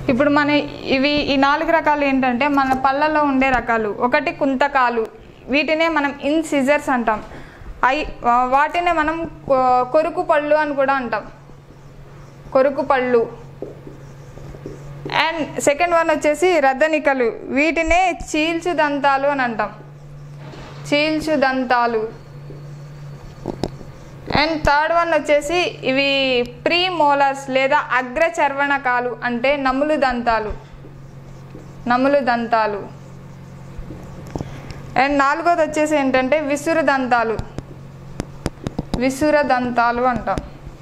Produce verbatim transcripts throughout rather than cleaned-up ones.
ఇప్పుడు మన ఇవి ఈ నాలుగు రకాలు ఏంటంటే మన పళ్ళల్లో ఉండే రకాలు. ఒకటి కుంతకాలు, వీటినే మనం ఇన్సిజర్స్ అంటాం. అవి వాటినే మనం కొరుకు పళ్ళు అని కూడా అంటాం, కొరుకు పళ్ళు. అండ్ సెకండ్ వన్ వచ్చేసి రద్దనికలు, వీటినే చీల్చు దంతాలు అని అంటాం, చీల్చు దంతాలు. అండ్ థర్డ్ వన్ వచ్చేసి ఇవి ప్రీ మోలర్స్ లేదా అగ్ర చర్వణకాలు, అంటే నములు దంతాలు, నములు దంతాలు. అండ్ నాలుగోది వచ్చేసి ఏంటంటే విసురు దంతాలు, విసుర దంతాలు అంటాం.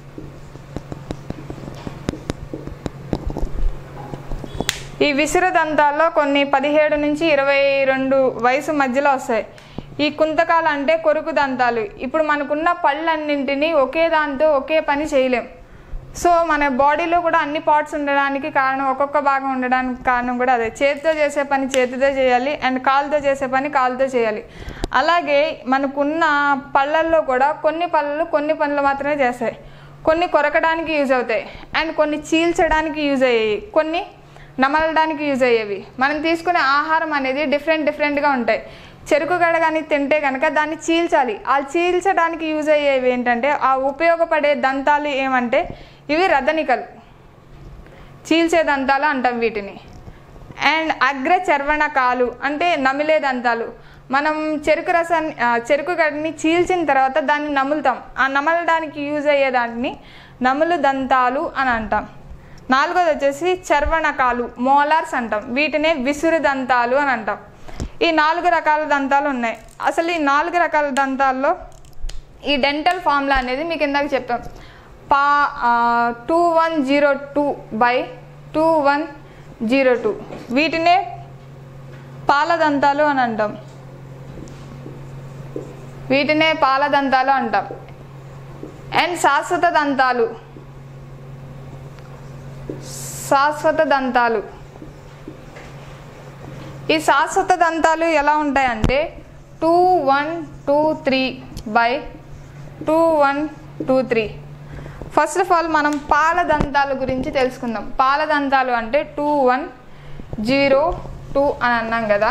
ఈ విసుర దంతాల్లో కొన్ని పదిహేడు నుంచి ఇరవై రెండు వయసు మధ్యలో వస్తాయి. ఈ కుంతకాలు అంటే కొరుకు దంతాలు. ఇప్పుడు మనకున్న పళ్ళన్నింటినీ ఒకే దాంతో ఒకే పని చేయలేం. సో మన బాడీలో కూడా అన్ని పార్ట్స్ ఉండడానికి కారణం, ఒక్కొక్క భాగం ఉండడానికి కారణం కూడా అదే. చేతితో చేసే పని చేతితో చేయాలి, అండ్ కాలుతో చేసే పని కాలుతో చేయాలి. అలాగే మనకున్న పళ్ళల్లో కూడా కొన్ని పళ్ళు కొన్ని పనులు మాత్రమే చేస్తాయి. కొన్ని కొరకడానికి యూజ్ అవుతాయి, అండ్ కొన్ని చీల్చడానికి యూజ్ అయ్యాయి, కొన్ని నమలడానికి యూజ్ అయ్యేవి. మనం తీసుకునే ఆహారం అనేది డిఫరెంట్ డిఫరెంట్గా ఉంటాయి. చెరుకు గడ కానీ తింటే కనుక దాన్ని చీల్చాలి. ఆ చీల్చడానికి యూజ్ అయ్యేవి ఏంటంటే ఆ ఉపయోగపడే దంతాలు ఏమంటే ఇవి రద్దనికలు, చీల్చే దంతాలు అంటాం వీటిని. అండ్ అగ్ర చర్వణకాలు అంటే నమిలే దంతాలు. మనం చెరుకు రసాన్ని చెరుకు గడ్డిని చీల్చిన తర్వాత దాన్ని నములుతాం. ఆ నమలడానికి యూజ్ అయ్యేదాన్ని నములు దంతాలు అని అంటాం. నాలుగోది వచ్చేసి చర్వణకాలు, మోలార్స్ అంటాం. వీటినే విసురు దంతాలు అని అంటాం. ఈ నాలుగు రకాల దంతాలు ఉన్నాయి. అసలు ఈ నాలుగు రకాల దంతాల్లో ఈ డెంటల్ ఫార్ములా అనేది మీకు ఇందాక చెప్పాం. పా two one zero two by two one zero two వీటినే పాలదంతాలు అని అంటాం, వీటినే పాలదంతాలు అంటాం. అండ్ శాశ్వత దంతాలు, శాశ్వత దంతాలు. ఈ శాశ్వత దంతాలు ఎలా ఉంటాయంటే two one two three by two one two three. First of all మనం పాల దంతాల గురించి తెలుసుకుందాం. పాల దంతాలు అంటే టూ వన్ జీరో టూ అని అన్నాం కదా.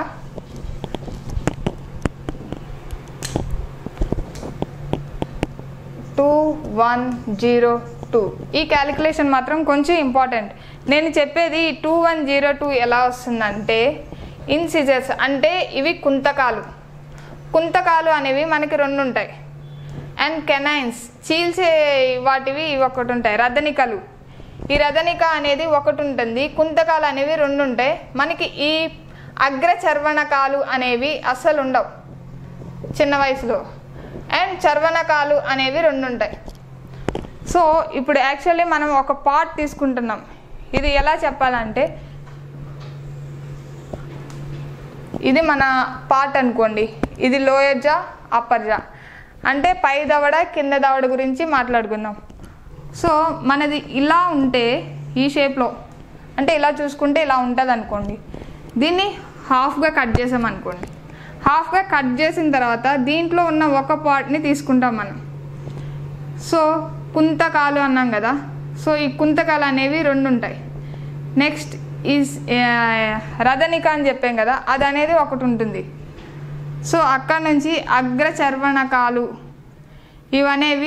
టూ వన్ జీరో టూ ఈ క్యాలిక్యులేషన్ మాత్రం కొంచెం ఇంపార్టెంట్. నేను చెప్పేది ఈ టూ వన్ జీరో టూ ఎలా వస్తుందంటే ఇన్సిజర్స్ అంటే ఇవి కుంతకాలు. కుంతకాలు అనేవి మనకి రెండు ఉంటాయి. అండ్ కెనైన్స్ చీల్చే వాటివి ఇవి ఒకటి ఉంటాయి. రద్దనికలు, ఈ రద్దనిక అనేది ఒకటి ఉంటుంది. కుంతకాలు అనేవి రెండు ఉంటాయి. మనకి ఈ అగ్ర చర్వణకాలు అనేవి అస్సలు ఉండవు చిన్న వయసులో. అండ్ చర్వణకాలు అనేవి రెండు ఉంటాయి. సో ఇప్పుడు యాక్చువల్లీ మనం ఒక పార్ట్ తీసుకుంటున్నాం. ఇది ఎలా చెప్పాలంటే ఇది మన పార్ట్ అనుకోండి. ఇది లోయర్ జా, అప్పర్ జా, అంటే పై దవడ కింద దవడ గురించి మాట్లాడుకుందాం. సో మనది ఇలా ఉంటే ఈ షేప్లో, అంటే ఇలా చూసుకుంటే ఇలా ఉంటుంది అనుకోండి. దీన్ని హాఫ్గా కట్ చేసాం అనుకోండి. హాఫ్గా కట్ చేసిన తర్వాత దీంట్లో ఉన్న ఒక పార్ట్ని తీసుకుంటాం మనం. సో కుంతకాలు అన్నాం కదా. సో ఈ కుంతకాలు అనేవి రెండు ఉంటాయి. నెక్స్ట్ ఈ రదనిక అని చెప్పాం కదా, అది అనేది ఒకటి ఉంటుంది. సో అక్కడ నుంచి అగ్ర చర్వణకాలు ఇవనేవి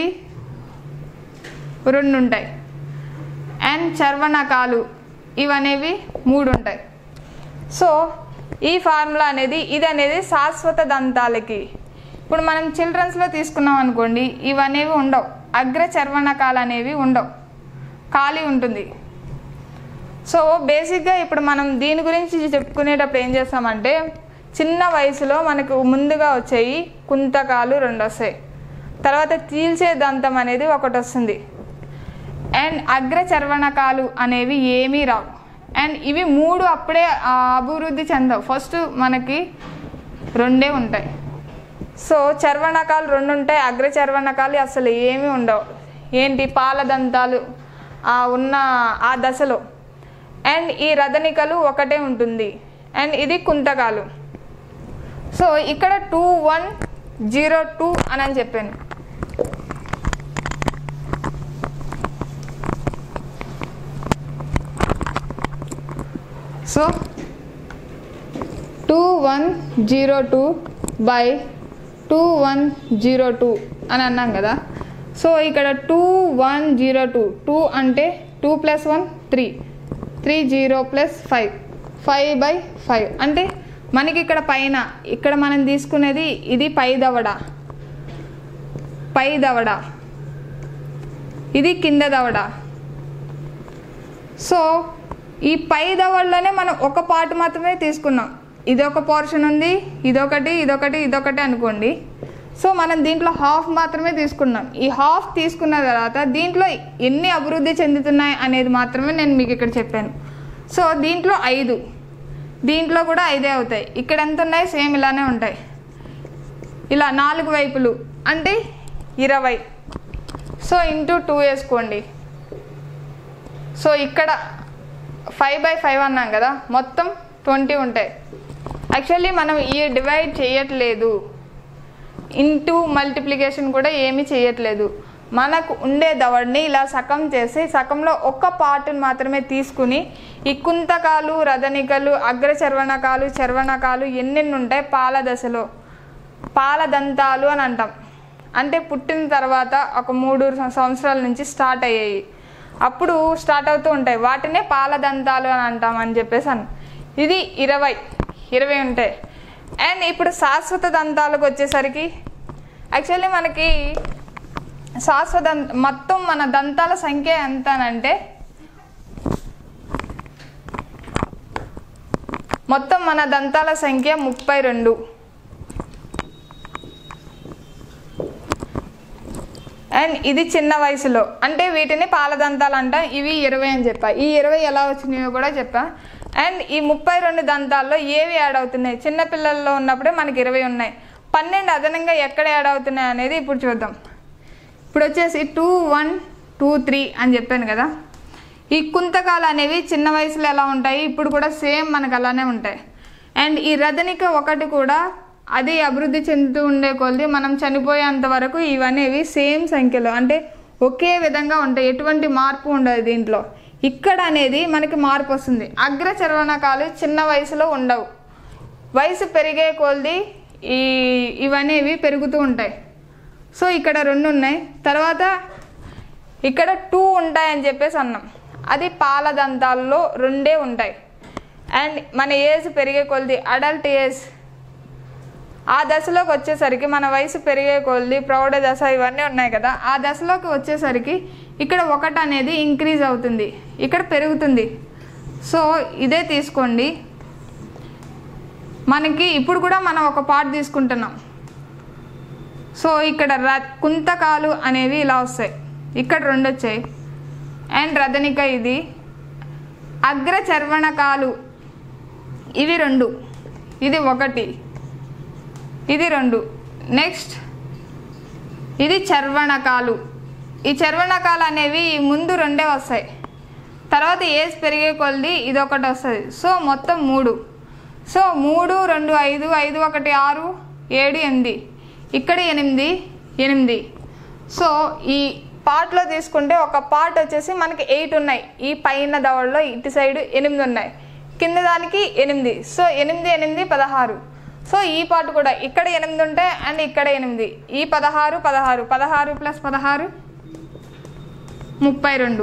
రెండు ఉంటాయి. అండ్ చర్వణకాలు ఇవనేవి మూడు ఉంటాయి. సో ఈ ఫార్ములా అనేది ఇది అనేది శాశ్వత దంతాలకి. ఇప్పుడు మనం చిల్డ్రన్స్లో తీసుకున్నాం అనుకోండి, ఇవనేవి ఉండవు. అగ్ర చర్వణకాలు అనేవి ఉండవు, ఖాళీ ఉంటుంది. సో బేసిక్గా ఇప్పుడు మనం దీని గురించి చెప్పుకునేటప్పుడు ఏం చేస్తామంటే చిన్న వయసులో మనకు ముందుగా వచ్చేవి కుంతకాలు రెండు వస్తాయి. తర్వాత చీల్చే దంతం అనేది ఒకటి వస్తుంది. అండ్ అగ్ర చర్వణకాలు అనేవి ఏమీ రావు. అండ్ ఇవి మూడు అప్పుడే అభివృద్ధి చెందవు. ఫస్ట్ మనకి రెండే ఉంటాయి. సో చర్వణకాలు రెండు ఉంటాయి, అగ్ర చర్వణకాలు అసలు ఏమీ ఉండవు. ఏంటి పాలదంతాలు ఉన్న ఆ దశలో. అండ్ ఈ రదనికలు ఒకటే ఉంటుంది. అండ్ ఇది కుంతకాలు. సో ఇక్కడ టూ వన్ జీరో టూ అని చెప్పాను. So two one zero two by two one zero two అని అన్నాం కదా. సో ఇక్కడ two one zero two two అంటే two plus one three three zero plus five five by five అంటే మనకి ఇక్కడ పైన ఇక్కడ మనం తీసుకునేది ఇది పై దవడ పై దవడ ఇది కింద దవడ. సో ఈ పై దవడలోనే మనం ఒక పార్ట్ మాత్రమే తీసుకున్నాం. ఇదొక పోర్షన్ ఉంది, ఇదొకటి ఇదొకటి ఇదొకటి అనుకోండి. సో మనం దీంట్లో హాఫ్ మాత్రమే తీసుకున్నాం. ఈ హాఫ్ తీసుకున్న తర్వాత దీంట్లో ఎన్ని అభివృద్ధి చెందుతున్నాయి అనేది మాత్రమే నేను మీకు ఇక్కడ చెప్పాను. సో దీంట్లో ఐదు, దీంట్లో కూడా ఐదే అవుతాయి. ఇక్కడ ఎంత ఉన్నాయి? సేమ్ ఇలానే ఉంటాయి. ఇలా నాలుగు వైపులు అంటే ఇరవై. సో ఇంటూ టూ వేసుకోండి. సో ఇక్కడ ఫైవ్ బై ఫైవ్ అన్నాం కదా, మొత్తం ట్వంటీ ఉంటాయి. యాక్చువల్లీ మనం ఈ డివైడ్ చేయట్లేదు, ఇంటూ మల్టిప్లికేషన్ కూడా ఏమీ చేయట్లేదు. మనకు ఉండే దవడిని ఇలా సగం చేసి సగంలో ఒక్క పార్ట్ని మాత్రమే తీసుకుని ఈ కుంతకాలు, రదనికలు, అగ్రచర్వణకాలు, చర్వణకాలు ఎన్నెన్ని ఉంటాయి పాల దశలో, పాలదంతాలు అని అంటాం. అంటే పుట్టిన తర్వాత ఒక మూడు సంవత్సరాల నుంచి స్టార్ట్ అయ్యాయి, అప్పుడు స్టార్ట్ అవుతూ ఉంటాయి. వాటినే పాలదంతాలు అని అంటాం అని చెప్పేసి అన్న. ఇది ఇరవై ఇరవై ఉంటాయి. అండ్ ఇప్పుడు శాశ్వత దంతాలకు వచ్చేసరికి యాక్చువల్లీ మనకి శాశ్వత మొత్తం మన దంతాల సంఖ్య ఎంత అంటే మొత్తం మన దంతాల సంఖ్య ముప్పై రెండు. అండ్ ఇది చిన్న వయసులో అంటే వీటిని పాలదంతాలు అంటాం. ఇవి ఇరవై అని చెప్పా. ఈ ఇరవై ఎలా వచ్చినాయో కూడా చెప్పా. అండ్ ఈ ముప్పై రెండు దంతాల్లో ఏవి యాడ్ అవుతున్నాయి? చిన్నపిల్లల్లో ఉన్నప్పుడే మనకి ఇరవై ఉన్నాయి. పన్నెండు అదనంగా ఎక్కడ యాడ్ అవుతున్నాయి అనేది ఇప్పుడు చూద్దాం. ఇప్పుడు వచ్చేసి టూ వన్ టూ త్రీ అని చెప్పాను కదా. ఈ కుంతకాలు అనేవి చిన్న వయసులో ఎలా ఉంటాయి, ఇప్పుడు కూడా సేమ్ మనకు అలానే ఉంటాయి. అండ్ ఈ రదనిక ఒకటి కూడా అది అభివృద్ధి చెందుతూ ఉండే కొద్ది మనం చనిపోయేంత వరకు ఇవనేవి సేమ్ సంఖ్యలో అంటే ఒకే విధంగా ఉంటాయి, ఎటువంటి మార్పు ఉండదు దీంట్లో. ఇక్కడ అనేది మనకి మార్పు వస్తుంది. అగ్రచర్వణకాలు చిన్న వయసులో ఉండవు, వయసు పెరిగే కొద్ది ఈ ఇవనేవి పెరుగుతూ ఉంటాయి. సో ఇక్కడ రెండు ఉన్నాయి. తర్వాత ఇక్కడ టూ ఉంటాయని చెప్పేసి అన్నాం, అది పాలదంతాల్లో రెండే ఉంటాయి. అండ్ మన ఏజ్ పెరిగే కొద్ది అడల్ట్ ఏజ్ ఆ దశలోకి వచ్చేసరికి మన వయసు పెరిగే కొద్ది ప్రౌఢ దశ ఇవన్నీ ఉన్నాయి కదా, ఆ దశలోకి వచ్చేసరికి ఇక్కడ ఒకటి అనేది ఇంక్రీజ్ అవుతుంది, ఇక్కడ పెరుగుతుంది. సో ఇదే తీసుకోండి. మనకి ఇప్పుడు కూడా మనం ఒక పార్ట్ తీసుకుంటున్నాం. సో ఇక్కడ ర కుంతకాలు అనేవి ఇలా వస్తాయి, ఇక్కడ రెండు వచ్చాయి. అండ్ రదనిక ఇది. అగ్రచర్వణకాలు ఇవి రెండు, ఇది ఒకటి, ఇది రెండు. నెక్స్ట్ ఇది చర్వణకాలు. ఈ చర్వణకాలు అనేవి ముందు రెండే వస్తాయి, తర్వాత ఏజ్ పెరిగే కొద్ది ఇది ఒకటి వస్తుంది. సో మొత్తం మూడు. సో మూడు రెండు ఐదు, ఐదు ఒకటి ఆరు, ఏడు ఎనిమిది, ఇక్కడ ఎనిమిది ఎనిమిది. సో ఈ పార్ట్లో తీసుకుంటే ఒక పార్ట్ వచ్చేసి మనకి ఎయిట్ ఉన్నాయి. ఈ పైన దవడలో ఇటు సైడ్ ఎనిమిది ఉన్నాయి, కింద దానికి ఎనిమిది. సో ఎనిమిది ఎనిమిది పదహారు. సో ఈ పార్ట్ కూడా ఇక్కడ ఎనిమిది ఉంటాయి అండ్ ఇక్కడ ఎనిమిది, ఈ పదహారు పదహారు పదహారు ప్లస్ పదహారు ముప్పై రెండు.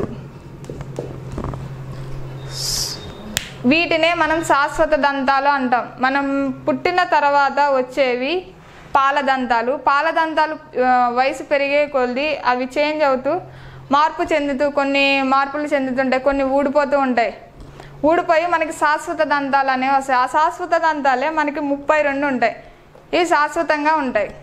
వీటినే మనం శాశ్వత దంతాలు అంటాం. మనం పుట్టిన తర్వాత వచ్చేవి పాలదంతాలు. పాలదంతాలు వయసు పెరిగే కొద్ది అవి చేంజ్ అవుతూ మార్పు చెందుతూ కొన్ని మార్పులు చెందుతుంటాయి, కొన్ని ఊడిపోతూ ఉంటాయి. ఊడిపోయి మనకి శాశ్వత దంతాలు అనేవి వస్తాయి. ఆ శాశ్వత దంతాలే మనకి ముప్పై రెండు ఉంటాయి, ఇవి శాశ్వతంగా ఉంటాయి.